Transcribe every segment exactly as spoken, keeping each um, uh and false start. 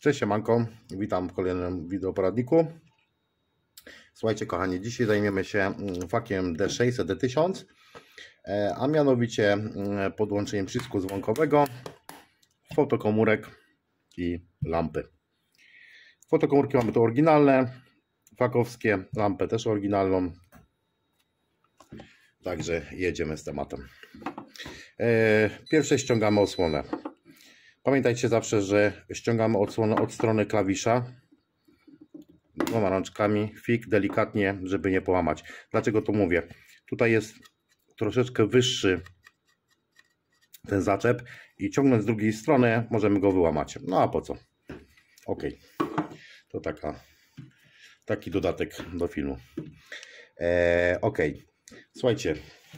Cześć, siemanko, witam w kolejnym wideoporadniku. Słuchajcie kochani, dzisiaj zajmiemy się fakiem D sześćset, D tysiąc, a mianowicie podłączeniem przycisku dzwonkowego, fotokomórek i lampy. Fotokomórki mamy to oryginalne, fakowskie, lampę też oryginalną. Także jedziemy z tematem. Pierwsze ściągamy osłonę. Pamiętajcie zawsze, że ściągamy odsłonę od strony klawisza dwoma rączkami, fik delikatnie, żeby nie połamać. Dlaczego to mówię? Tutaj jest troszeczkę wyższy ten zaczep i ciągnąc z drugiej strony możemy go wyłamać. No a po co? Ok, to taka, taki dodatek do filmu. Eee, ok, słuchajcie,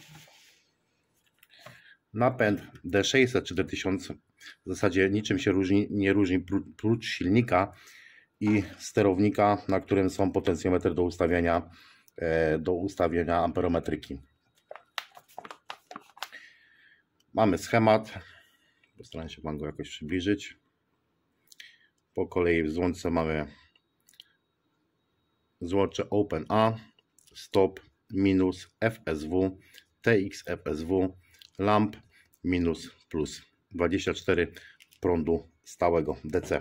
napęd D sześćset czy D tysiąc w zasadzie niczym się różni, nie różni prócz silnika i sterownika, na którym są potencjometry do ustawiania, do ustawienia amperometryki. Mamy schemat, postaram się Wam go jakoś przybliżyć. Po kolei w złączce mamy złącze Open A, Stop, minus, F S W, T X F S W, lamp, minus, plus. dwadzieścia cztery prądu stałego D C.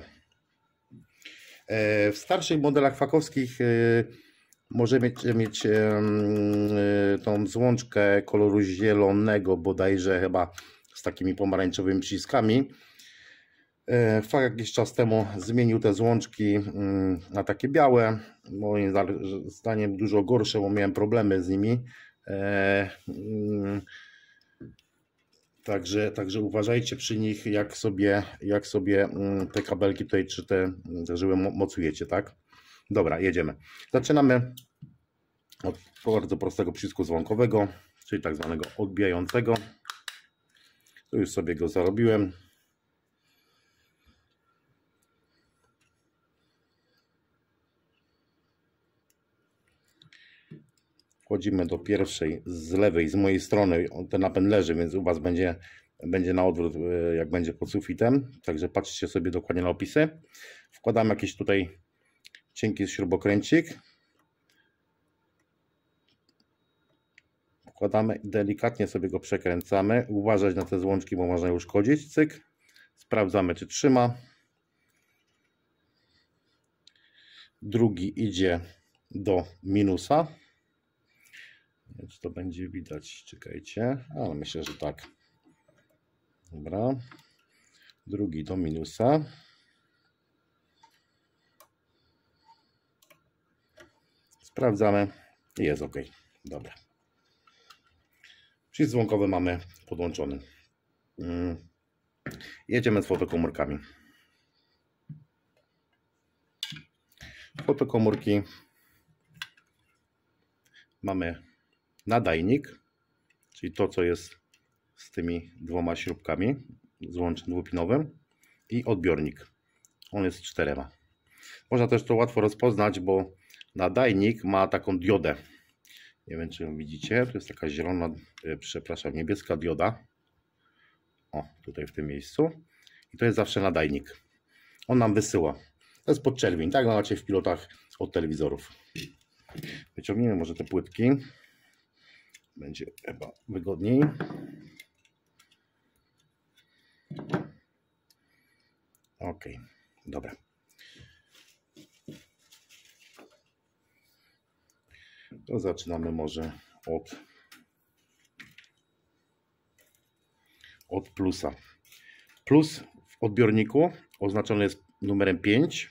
W starszych modelach fakowskich możemy mieć tą złączkę koloru zielonego, bodajże chyba z takimi pomarańczowymi przyciskami. Fak jakiś czas temu zmienił te złączki na takie białe. Moim zdaniem dużo gorsze, bo miałem problemy z nimi. Także, także uważajcie przy nich, jak sobie, jak sobie te kabelki tutaj, czy te, te żyły mocujecie, tak? Dobra, jedziemy. Zaczynamy od bardzo prostego przycisku dzwonkowego, czyli tak zwanego odbijającego. Tu już sobie go zarobiłem. Wchodzimy do pierwszej z lewej, z mojej strony. Ten napęd leży, więc u Was będzie, będzie na odwrót, jak będzie pod sufitem. Także patrzcie sobie dokładnie na opisy. Wkładamy jakiś tutaj cienki śrubokręcik. Wkładamy i delikatnie sobie go przekręcamy. Uważać na te złączki, bo można je uszkodzić. Cyk. Sprawdzamy, czy trzyma. Drugi idzie do minusa. Czy to będzie widać? Czekajcie. Ale myślę, że tak. Dobra. Drugi do minusa. Sprawdzamy. Jest ok. Dobra. Przycisk dzwonkowy mamy podłączony. Jedziemy z fotokomórkami. Fotokomórki mamy nadajnik, czyli to, co jest z tymi dwoma śrubkami, złączem dwupinowym, i odbiornik. On jest czterema. Można też to łatwo rozpoznać, bo nadajnik ma taką diodę. Nie wiem, czy ją widzicie. To jest taka zielona, przepraszam, niebieska dioda. O, tutaj w tym miejscu. I to jest zawsze nadajnik. On nam wysyła. To jest podczerwień, tak macie w pilotach od telewizorów. Wyciągnijmy może te płytki. Będzie chyba wygodniej. Ok, dobra. To zaczynamy może od, od plusa. Plus w odbiorniku oznaczony jest numerem pięć,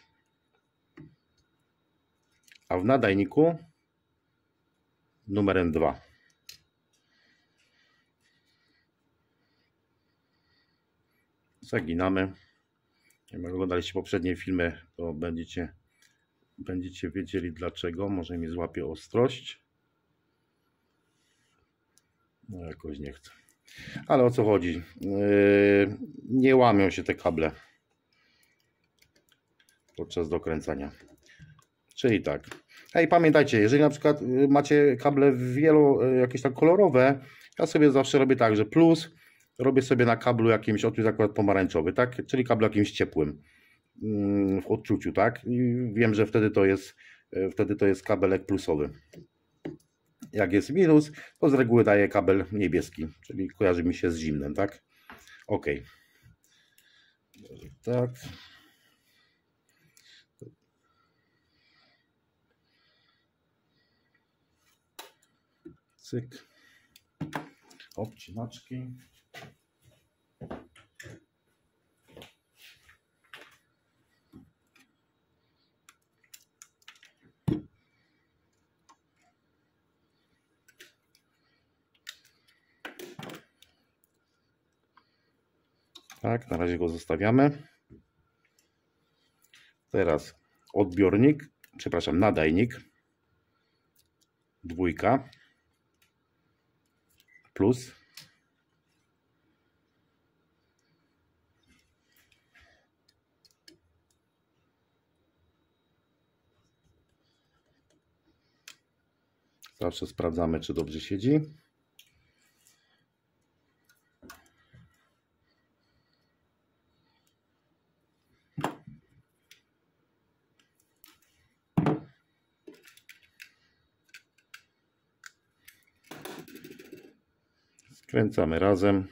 a w nadajniku numerem dwa. Zaginamy. Jak oglądaliście poprzednie filmy, to będziecie, będziecie wiedzieli dlaczego. Może mi złapie ostrość. No jakoś nie chcę. Ale o co chodzi? Yy, nie łamią się te kable podczas dokręcania. Czyli tak. Hej, pamiętajcie, jeżeli na przykład macie kable wielo, jakieś tak kolorowe, ja sobie zawsze robię tak, że plus robię sobie na kablu jakimś, o tu jest akurat pomarańczowy, tak? Czyli kablu jakimś ciepłym. w odczuciu, tak? I wiem, że wtedy to jest, wtedy to jest kabelek plusowy. Jak jest minus, to z reguły daje kabel niebieski, czyli kojarzy mi się z zimnem, tak? Ok. Tak. Cyk. Obcinaczki. Tak, na razie go zostawiamy. Teraz odbiornik, przepraszam, nadajnik. Dwójka. Plus. Zawsze sprawdzamy, czy dobrze siedzi. Skręcamy razem.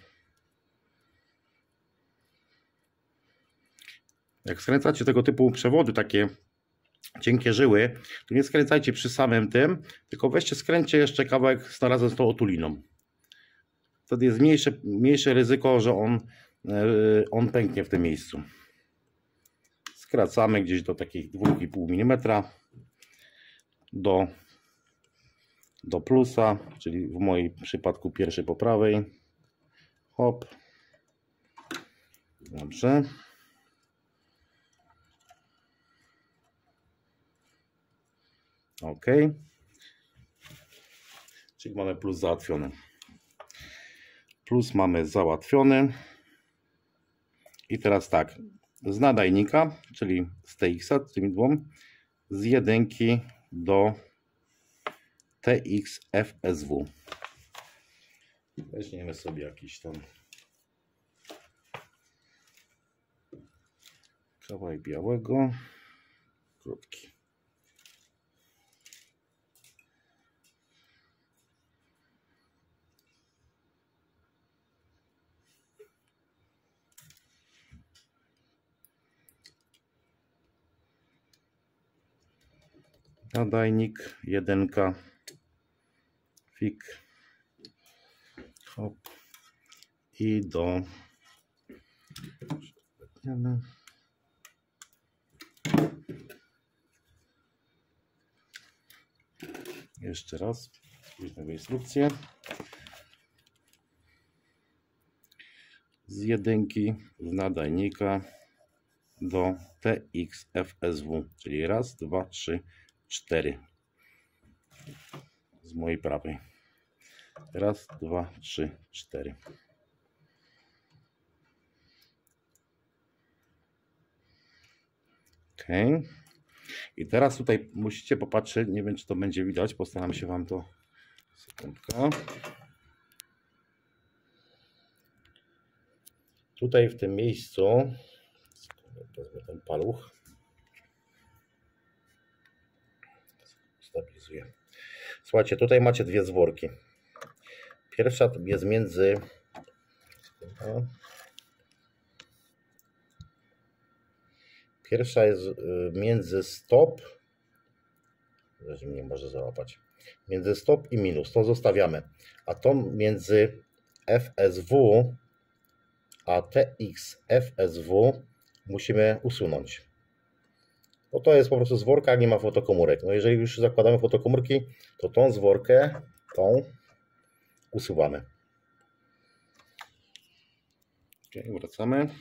Jak skręcacie tego typu przewody, takie cienkie żyły, to nie skręcajcie przy samym tym, tylko weźcie, skręćcie jeszcze kawałek razem z tą otuliną. Wtedy jest mniejsze, mniejsze ryzyko, że on, on pęknie w tym miejscu. Skracamy gdzieś do takich dwa i pół milimetra do, do plusa, czyli w moim przypadku pierwszy po prawej. Hop. Dobrze. Ok. Czyli mamy plus załatwiony. Plus mamy załatwiony. I teraz tak. Z nadajnika, czyli z T X-a, z tymi dwoma, z jedynki do T X F S W. Weźmiemy sobie jakiś tam kawałek białego, krótki. Nadajnik, jedynka, fik, hop i do jeszcze raz spójrzmy w instrukcję. Z jedynki, z nadajnika do T X F S W, czyli raz, dwa, trzy, cztery. Z mojej prawej. Raz, dwa, trzy, cztery. Ok. I teraz tutaj musicie popatrzeć, nie wiem, czy to będzie widać, postaram się Wam to. Sekundka. Tutaj w tym miejscu wezmę ten paluch. Stabilizuję. Słuchajcie, tutaj macie dwie zworki. Pierwsza jest między Pierwsza jest między stop, że mnie może załapać, między stop i minus, to zostawiamy, a to między F S W a T X F S W musimy usunąć. Bo to jest po prostu zworka, nie ma fotokomórek. No jeżeli już zakładamy fotokomórki, to tą zworkę, tą usuwamy. Ok, wracamy.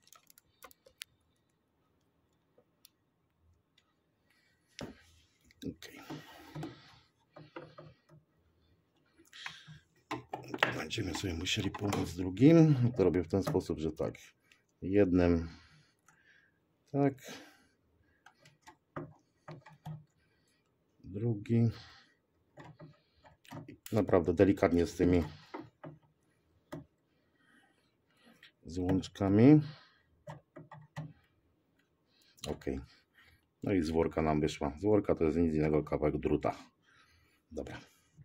Okay. Będziemy sobie musieli pomóc drugim. To robię w ten sposób, że tak. Jednym tak. Drugi. Naprawdę delikatnie z tymi złączkami. Ok. No i z worka nam wyszła. Z worka to jest nic innego, kawałek druta. Dobra.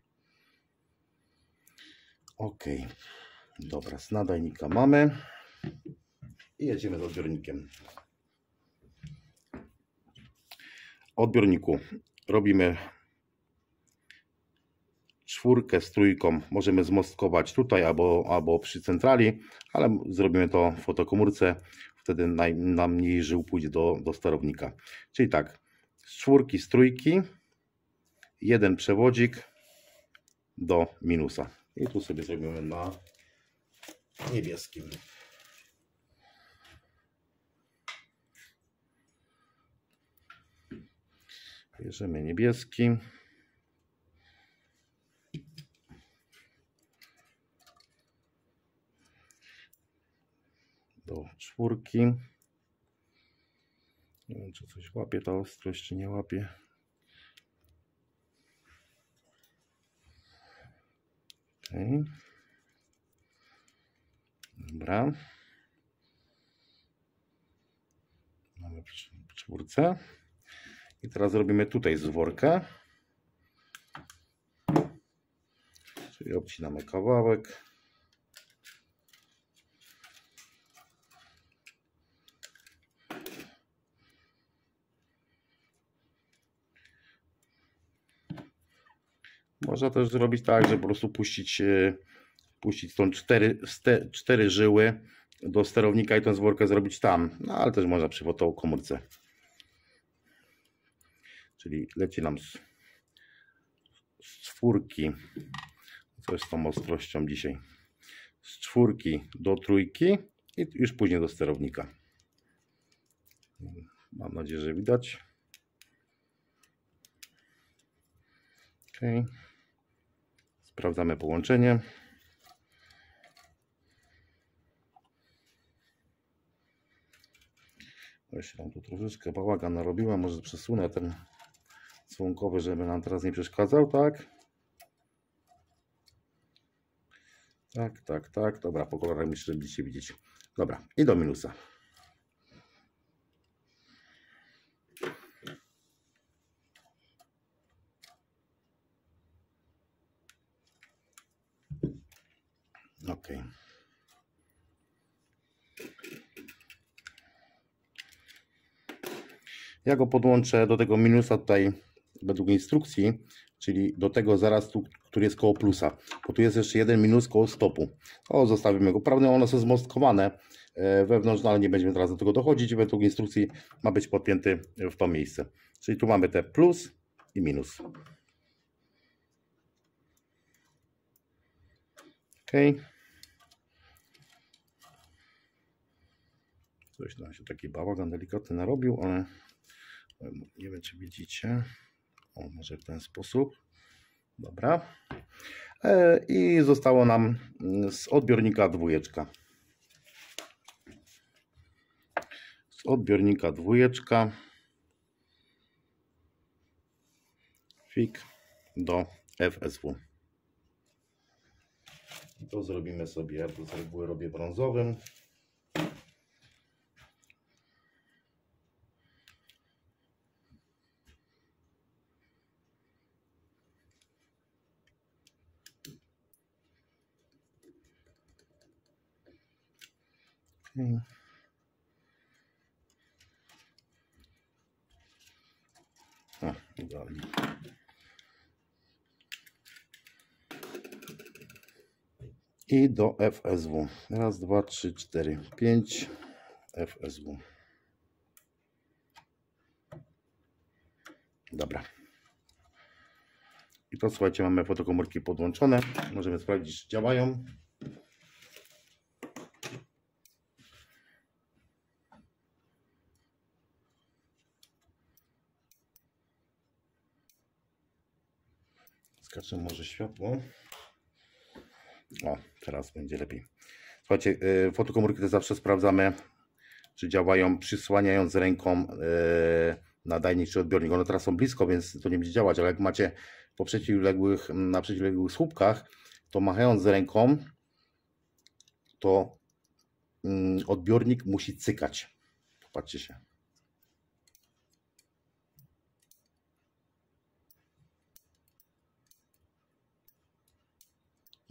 Ok. Dobra, z nadajnika mamy. I jedziemy z odbiornikiem. Odbiorniku robimy czwórkę z trójką. Możemy zmostkować tutaj albo, albo przy centrali, ale zrobimy to w fotokomórce. Wtedy naj, najmniej żył pójdzie do, do sterownika. Czyli tak, z czwórki, z trójki, jeden przewodzik do minusa. I tu sobie zrobimy na niebieskim. Bierzemy niebieski. Do czwórki. Nie wiem, czy coś łapie ta ostrość, czy nie łapie. Okay. Dobra. Mamy w czwórce. I teraz robimy tutaj zworkę. Czyli obcinamy kawałek. Można też zrobić tak, że po prostu puścić, puścić tą cztery, ste, cztery żyły do sterownika i tę zworkę zrobić tam. No ale też można przy fotokomórce. Czyli leci nam z, z czwórki. Co jest z tą ostrością dzisiaj? Z czwórki do trójki i już później do sterownika. Mam nadzieję, że widać. Ok. Sprawdzamy połączenie. Jeszcze tam tu troszeczkę bałagan narobiła. Może przesunę ten dzwonkowy, żeby nam teraz nie przeszkadzał, tak? Tak, tak, tak. Dobra, po kolorach myślę, że będziecie widzieć. Dobra, i do minusa. Ok. Ja go podłączę do tego minusa tutaj według instrukcji, czyli do tego zaraz tu, który jest koło plusa. Bo tu jest jeszcze jeden minus koło stopu. O, zostawimy go. Prawda, one są zmostkowane wewnątrz, no ale nie będziemy teraz do tego dochodzić. Według instrukcji ma być podpięty w to miejsce. Czyli tu mamy te plus i minus. Ok. Coś tam się taki bałagan delikatny narobił, ale nie wiem, czy widzicie. O, może w ten sposób. Dobra. I zostało nam z odbiornika dwójeczka. Z odbiornika dwójeczka. Fik do F S W. To zrobimy sobie, ja to z reguły robię brązowym. O, idealnie. I do F S W. Raz, dwa, trzy, cztery, pięć. F S W. Dobra. I to, słuchajcie, mamy fotokomórki podłączone. Możemy sprawdzić, czy działają. Skaczę może światło. O, teraz będzie lepiej. Słuchajcie, fotokomórki to zawsze sprawdzamy, czy działają, przysłaniając ręką nadajnik czy odbiornik. One teraz są blisko, więc to nie będzie działać, ale jak macie po przeciwległych, na przeciwległych słupkach, to machając ręką, to odbiornik musi cykać. Popatrzcie się.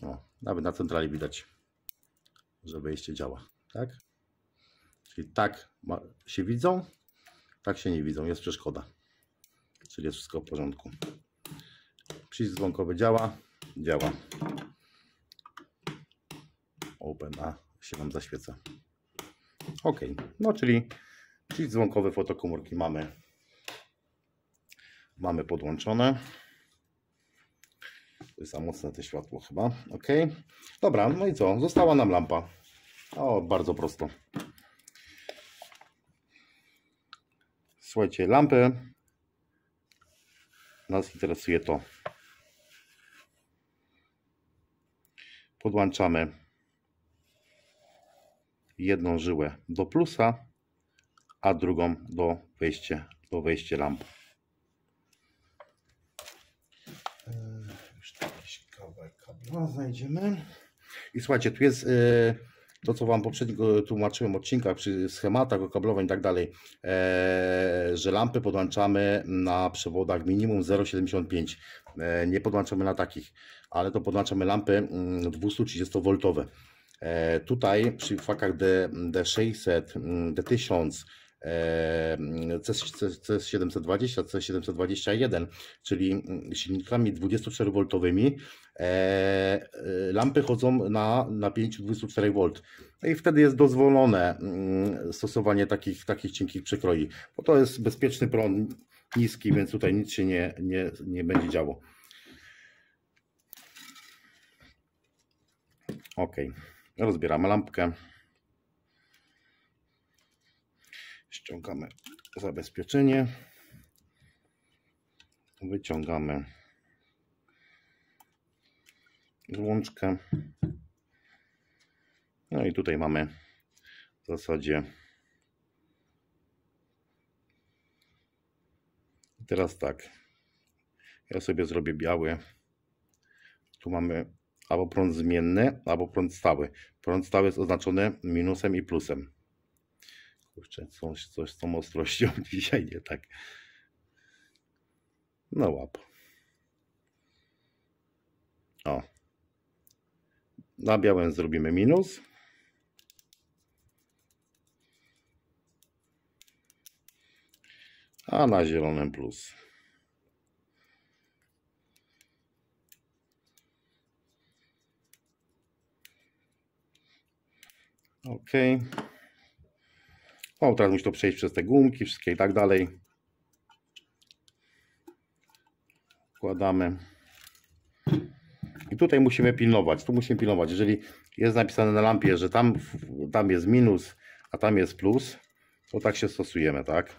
O, nawet na centrali widać, że wejście działa, tak? Czyli tak się widzą, tak się nie widzą, jest przeszkoda. Czyli jest wszystko w porządku. Przycisk dzwonkowy działa, działa. Open, a się nam zaświeca. Ok, no czyli przycisk dzwonkowy fotokomórki mamy, mamy podłączone. To jest za mocne to światło chyba. Ok, dobra, no i co? Została nam lampa. O, bardzo prosto. Słuchajcie, lampy. Nas interesuje to. Podłączamy jedną żyłę do plusa, a drugą do wejścia, do wejścia lamp. Już jakiś kawałek kabla znajdziemy. I słuchajcie, tu jest yy, to, co Wam poprzednio tłumaczyłem w odcinkach przy schematach okablowań i tak dalej, e, że lampy podłączamy na przewodach minimum zero przecinek siedemdziesiąt pięć. E, nie podłączamy na takich, ale to podłączamy lampy dwieście trzydziestowo-woltowe. E, tutaj przy fakach D sześćset, D tysiąc, C siedemset dwadzieścia, C siedemset dwadzieścia jeden, czyli silnikami dwudziestoczterowo-woltowymi, e, lampy chodzą na napięciu dwadzieścia cztery wolt. No i wtedy jest dozwolone stosowanie takich, takich cienkich przekroi, bo to jest bezpieczny prąd, niski, więc tutaj nic się nie, nie, nie będzie działo. Ok, rozbieramy lampkę. Ściągamy zabezpieczenie, wyciągamy złączkę. No i tutaj mamy w zasadzie. Teraz tak, ja sobie zrobię biały. Tu mamy albo prąd zmienny, albo prąd stały. Prąd stały jest oznaczony minusem i plusem. Kurczę, coś, coś z tą ostrością dzisiaj nie tak. No łap. O. Na białym zrobimy minus. A na zielonym plus. Ok. O, teraz musi to przejść przez te gumki, wszystkie i tak dalej. Wkładamy. I tutaj musimy pilnować. Tu musimy pilnować. Jeżeli jest napisane na lampie, że tam, tam jest minus, a tam jest plus, to tak się stosujemy, tak?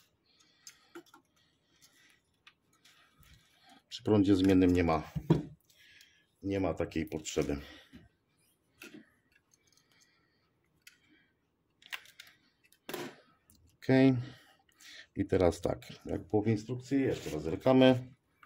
Przy prądzie zmiennym nie ma, nie ma takiej potrzeby. Ok. I teraz tak, jak było w instrukcji, jeszcze raz zerkamy.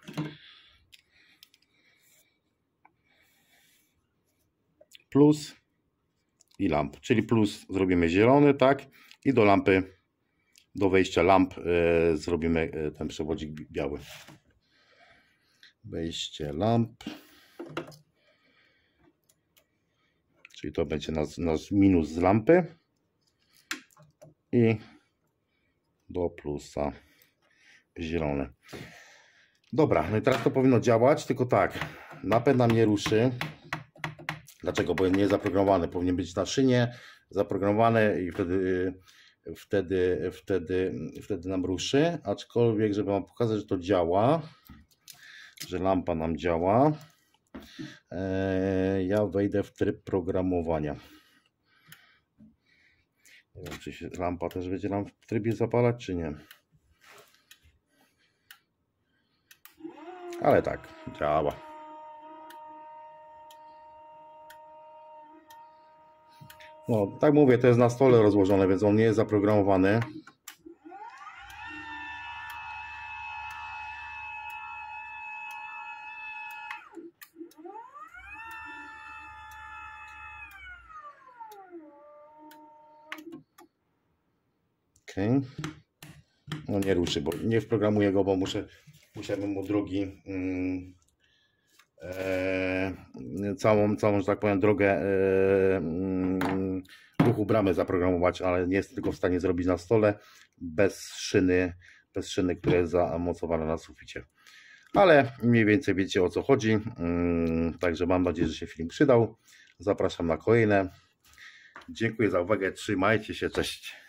Plus i lamp, czyli plus zrobimy zielony, tak? I do lampy, do wejścia lamp yy, zrobimy yy, ten przewodzik biały. Wejście lamp. Czyli to będzie nasz, nasz minus z lampy. I do plusa zielone. Dobra, no i teraz to powinno działać, tylko tak, napęd nam nie ruszy. Dlaczego? Bo nie jest zaprogramowany. Powinien być na szynie zaprogramowany i wtedy, wtedy, wtedy, wtedy nam ruszy. Aczkolwiek, żeby Wam pokazać, że to działa, że lampa nam działa, ja wejdę w tryb programowania. Nie wiem, czy się lampa też będzie nam w trybie zapalać, czy nie. Ale tak, działa. No, tak mówię, to jest na stole rozłożone, więc on nie jest zaprogramowany. Okay. No nie ruszy, bo nie wprogramuję go, bo muszę, musiałbym mu drugi, mm, e, całą, całą, że tak powiem, drogę ruchu bramy zaprogramować, ale nie jest tylko w stanie zrobić na stole bez szyny, bez szyny, która jest zamocowana na suficie. Ale mniej więcej wiecie, o co chodzi. Także mam nadzieję, że się film przydał. Zapraszam na kolejne. Dziękuję za uwagę. Trzymajcie się. Cześć.